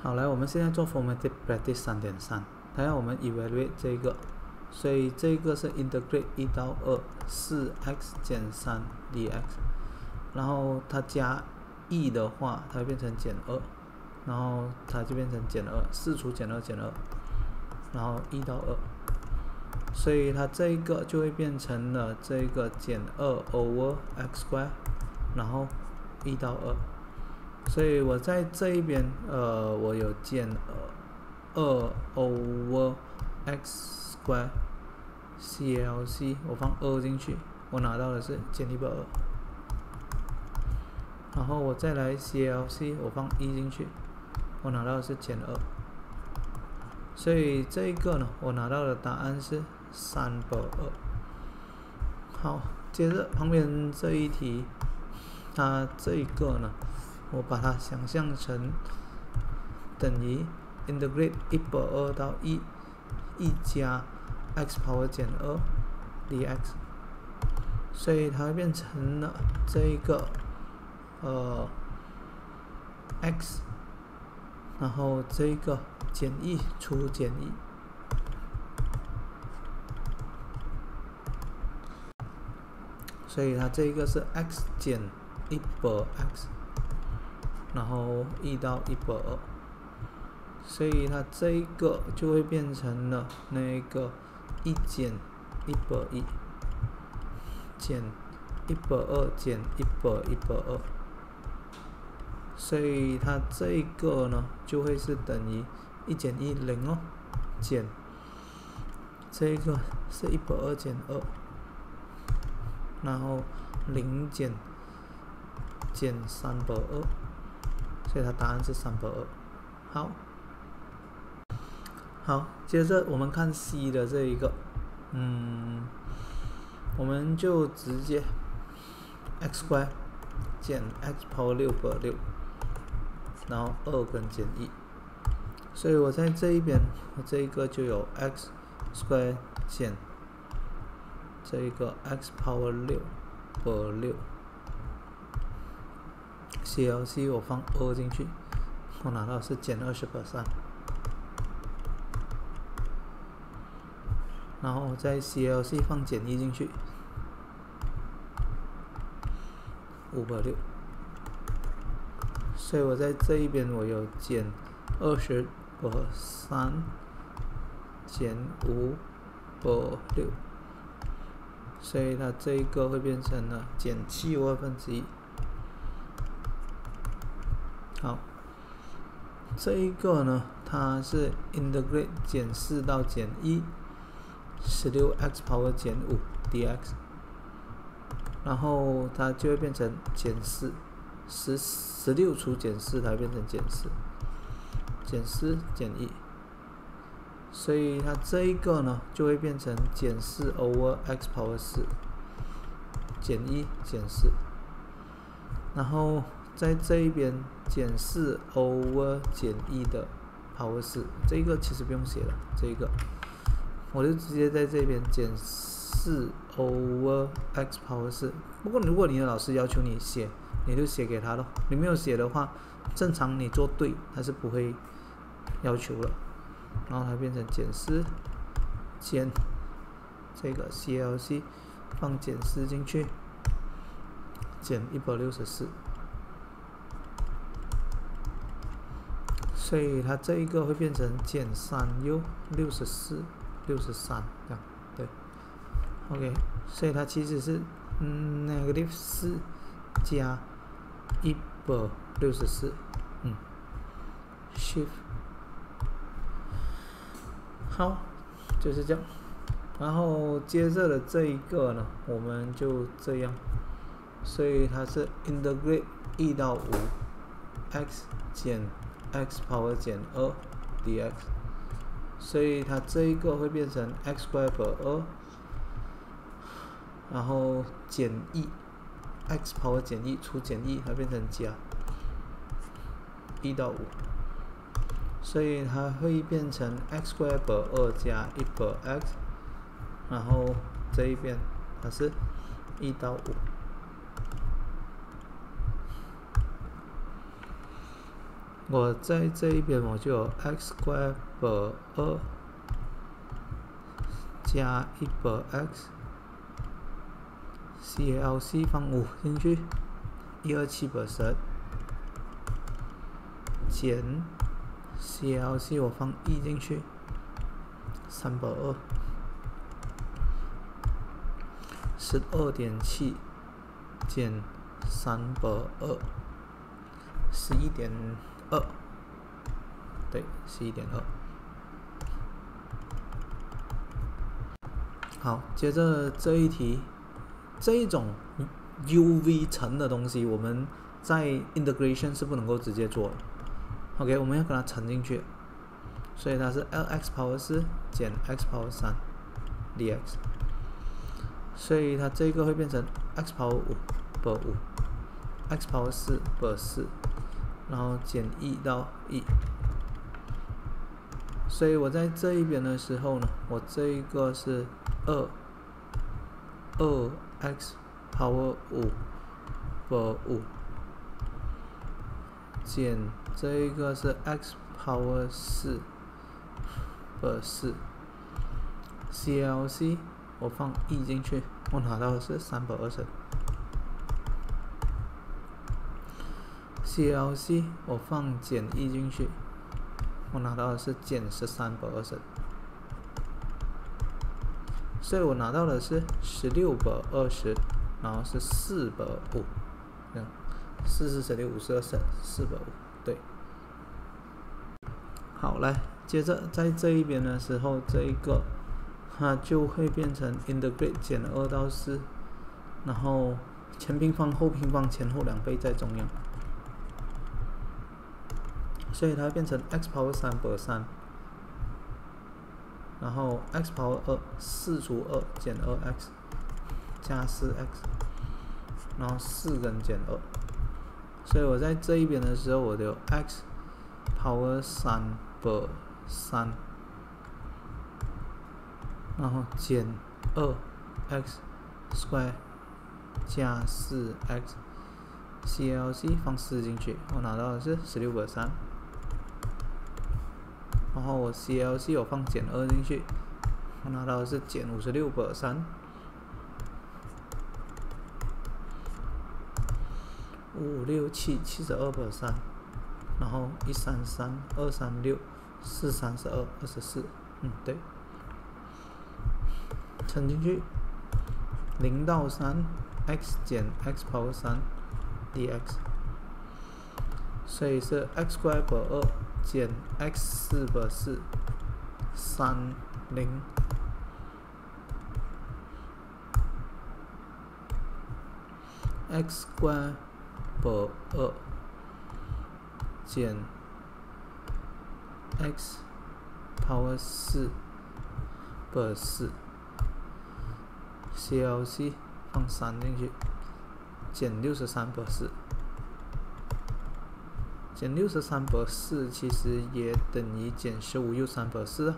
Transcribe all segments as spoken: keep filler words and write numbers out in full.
好，来，我们现在做 formative practice 三点三，它要我们 evaluate 这个，所以这个是 integrate 一到二，四 x 减三 dx， 然后它加 e 的话，它会变成减二，然后它就变成减二，四除减二减二，然后一到二，所以它这个就会变成了这个减二 over x square， 然后一到二。所以我在这一边，呃，我有减二 over x square C L C， 我放二进去，我拿到的是减一百二。然后我再来 C L C， 我放一进去，我拿到的是减二。所以这一个呢，我拿到的答案是三百二。好，接着旁边这一题，它这一个呢，我把它想象成等于 integrate 一百二到一，一加 x power 减二 dx， 所以它会变成了这一个呃 x， 然后这一个减一除减一，所以它这一个是 x 减一百 x。然后一到一百二，所以它这一个就会变成了那个一减一百一减一百二减一百一百二，所以它这一个呢就会是等于一减一零哦，减这一个是一百二减二，然后零减减三百二。所以它答案是三百二。好，好，接着我们看 C 的这一个，嗯，我们就直接 x square 减 x power 六百六，然后二跟减一，所以我在这一边，我这一个就有 x square 减这一个 x power 六百六。C L C 我放二进去，我拿到是减 百分之二十， 然后在 C L C 放减一进去，五百六，所以我在这一边我有减 二十百三 减五百六，所以它这一个会变成了减七二分之一。好，这一个呢，它是 integrate 减四到减一， 十六 x power 减五 dx， 然后它就会变成减四，十十六除减四，它会变成减四，减四减一，所以它这一个呢就会变成减四 over x power 四，减一减四，然后在这一边减四 over 减一的 power 四，这一个其实不用写了，这一个我就直接在这边减四 over x power 四。不过如果你的老师要求你写，你就写给他咯。你没有写的话，正常你做对，他是不会要求了。然后它变成减四减这个 C L C 放减四进去，减一百六十四。所以它这一个会变成减三又六十四，六十三这样，对 ，OK， 所以它其实是嗯 negative 四加一百六十四，嗯 ，shift， 好，就是这样。然后接着的这一个呢，我们就这样，所以它是 integrate 一到五 x 减x power 减二 dx， 所以它这一个会变成 x square 百二，然后减一 x power 减一除减一，它变成加一到五，所以它会变成 x square 百二加一百 x， 然后这一边它是一到五。 我在这一边我就有 x square per 二加一 per x，C L C 放五进去，一二七 per 十，减 C L C 我放一进去，三 per 二，十二点七减三 per 二，十一点二，对，十一点二。好，接着这一题，这一种 U V 层的东西，我们在 integration 是不能够直接做的。OK， 我们要给它乘进去，所以它是 Lx power 四减 x power 三 dx， 所以它这个会变成 x power 五 per 五 ，x power 四 per 四，然后减一到一。所以我在这一边的时候呢，我这一个是二二 x power 五 per 五减这一个是 x power 四 per 四 C L C 我放一进去，我拿到的是三百二十。C L C 我放减一进去，我拿到的是减十三百二十。所以我拿到的是十六百二十，然后是四百五，嗯，四是十六，五是二十，四百五，对。好，来，接着在这一边的时候，这一个它就会变成 integrate 减二到四，然后前平方后平方前后两倍在中央，所以它会变成 x power 三 per 三。然后 x power 二，四除二减二 x 加四 x， 然后四跟减二，所以我在这一边的时候，我就有 x power 三 per 三，然后减二 x square 加四 x C L C 放四进去，我拿到的是十六 per 三。然后我 C L C 我放减二进去，我拿到的是减五十六 per 三，五六七七十二 per 三，然后一三三二三六四三十二二十四，嗯对，乘进去，零到三 x 减 x power 三 dx， 所以是 x square per 二。减 x 四 per 四，三零 x square per 二减 x power 四 per 四 C L C 放三进去，减六十三 per 四。减六十三 per 四其实也等于减十五又三 per 四啊。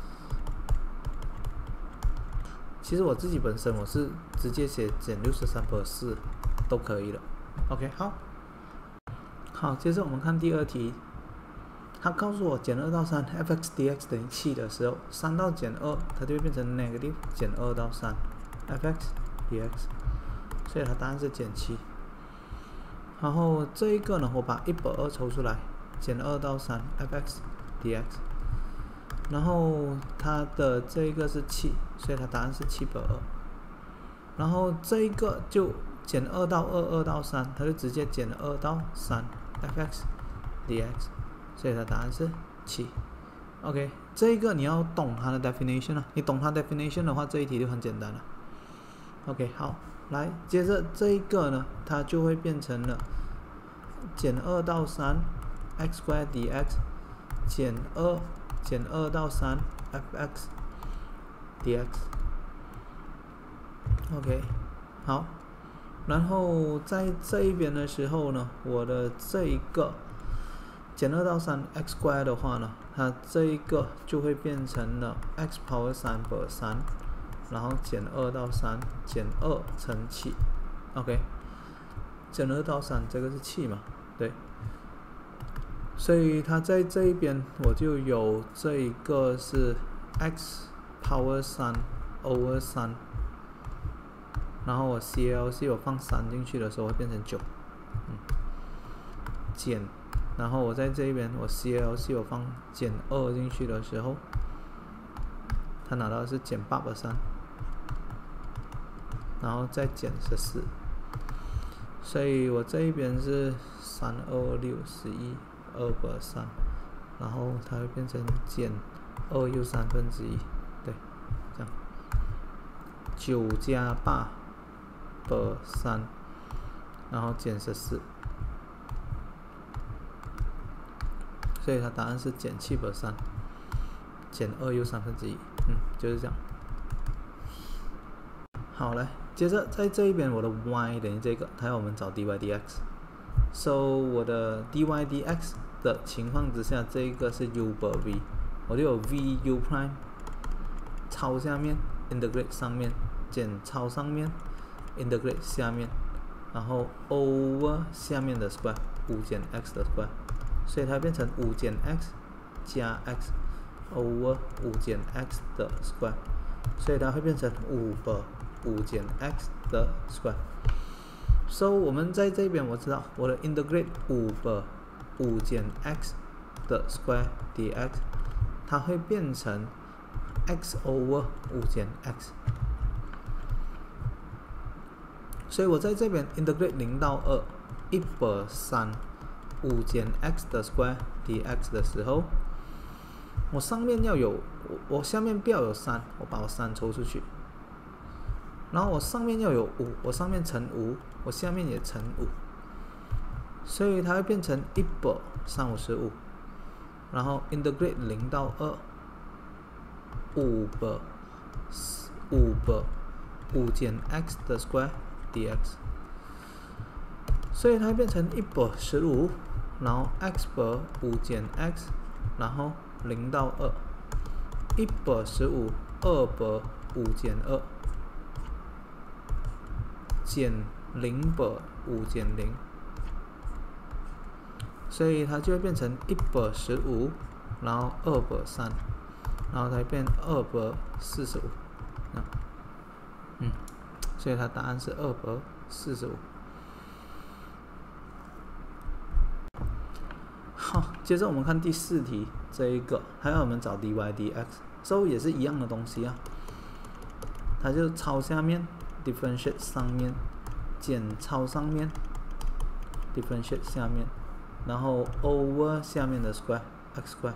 其实我自己本身我是直接写减六十三 per 四都可以了。OK， 好，好，接着我们看第二题，它告诉我减二到三 f(x) dx 等于七的时候，三到减二它就会变成 negative 减二到三 f(x) dx， 所以它答案是减七。然后这一个呢，我把一百二抽出来，减二到三 f(x) dx， 然后它的这一个是七，所以它答案是七百二。然后这一个就减二到二，二到三，它就直接减二到三 f(x) dx， 所以它答案是七。OK， 这一个你要懂它的 definition 啊，你懂它 definition 的话，这一题就很简单了。OK， 好。来，接着这一个呢，它就会变成了减二到三 x square dx 减二减二到三 f(x) dx。OK， 好，然后在这一边的时候呢，我的这一个减二到三 x square 的话呢，它这一个就会变成了 x power 三 per 三。然后减二到三，减二乘七 ，OK， 减二到三，这个是七嘛？对。 所以它在这一边我就有这一个是 x power 三 over 三，然后我 C L C 我放三进去的时候会变成九，嗯，减，然后我在这一边我 C L C 我放减二进去的时候，它拿到的是减八百三，然后再减十四，所以我这一边是三二六十一二百三，然后它会变成减二又三分之一，对，这样九加八百三，然后减十四，所以它答案是减七百三，减二又三分之一，嗯，就是这样。好，来，接着在这一边我的 y 等于这个，它要我们找 dy dx。So 我的 dy dx 的情况之下，这个是 u per v， 我就有 v u prime 超下面 integrate 上面减超上面 integrate 下面，然后 over 下面的 square 五减 x 的 square， 所以它变成五减 x 加 x over 五减 x 的 square， 所以它会变成五百五减 x 的 square。So 我们在这边我知道我的 integrate 五百五减 x 的 square dx， 它会变成 x over 五减 x。所以我在这边 integrate 零到二一百三五减 x 的 square dx 的时候，我上面要有，我我下面不要有三，我把我三抽出去。然后我上面要有五，我上面乘五，我下面也乘五，所以它会变成一百三五十五，然后 integrate 零到二，五百五百五减 x 的 square dx， 所以它会变成一百十五，然后 x 百五减 x， 然后零到二，一百十五二百五减二。减零百五减零，所以它就会变成一百十五，然后二百三，然后才变二百四十五，嗯，所以它答案是二百四十五。好，接着我们看第四题，这一个还要我们找 dy dx， so 也是一样的东西啊，它就抄下面。differentiate 上面减超上面 differentiate 下面，然后 over 下面的 square x square，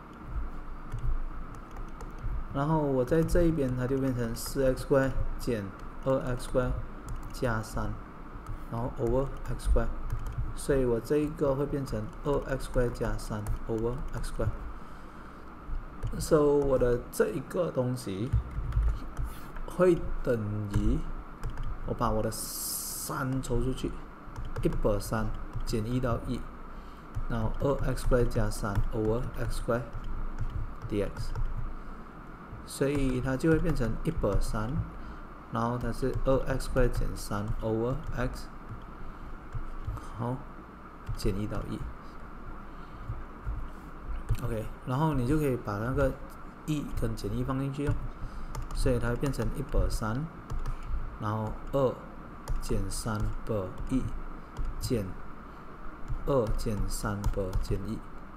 然后我在这一边它就变成 四 x square 减 二 x square 加三，然后 over x square， 所以我这一个会变成 二 x square 加三 over x square。 so 我的这一个东西会等于，我把我的三抽出去，一百三减一到一，然后二 x square 加三 over x square dx， 所以它就会变成一百三，然后它是二 x square 减三 over x， 好，减一到一 ，OK， 然后你就可以把那个一跟减一放进去哦。所以它会变成一百三，然后二减三百一减二减三百减一，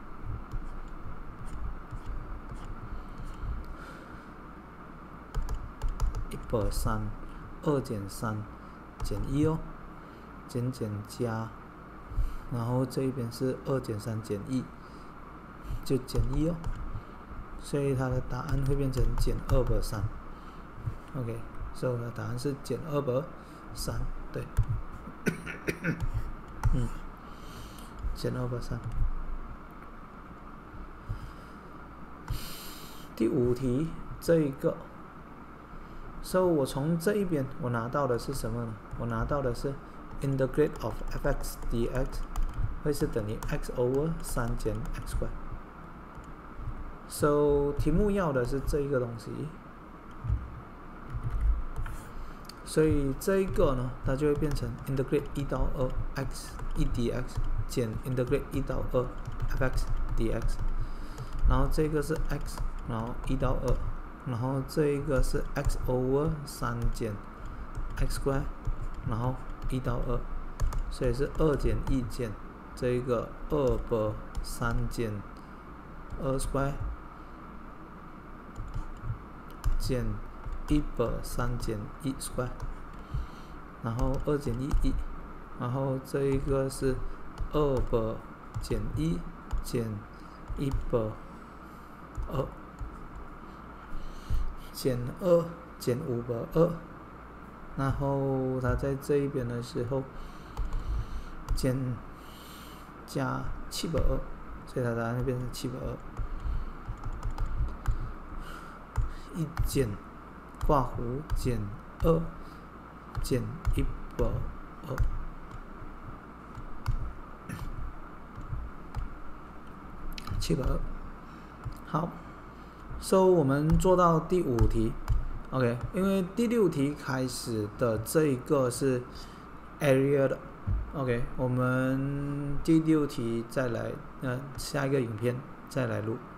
一百三二减三减一哦，减减加，然后这一边是二减三减一，就减一哦，所以它的答案会变成减二百三。OK， 所以我的答案是减二百三，对，嗯，减二百三。第五题这一个，所以我从这一边我拿到的是什么呢？我拿到的是 integrate of f(x) dx 会是等于 x over 三减 x square。So 题目要的是这一个东西。所以这一个呢，它就会变成 integrate 一到二 x 一 dx 减 integrate 一到二 f(x) dx， 然后这个是 x， 然后一到二，然后这一个是 x over 三减 x square， 然后一到二，所以是二减一减这一个二百三减二 square 减一百三减一 square， 然后二减一一，然后这一个是二百减一减一百二减二减五百二，然后它在这一边的时候减加七百二，所以它在那边是七百二。一减括弧减二减一百二，七百二。好 ，so 我们做到第五题 ，OK， 因为第六题开始的这一个是 area 的 ，OK， 我们第六题再来，呃，下一个影片再来录。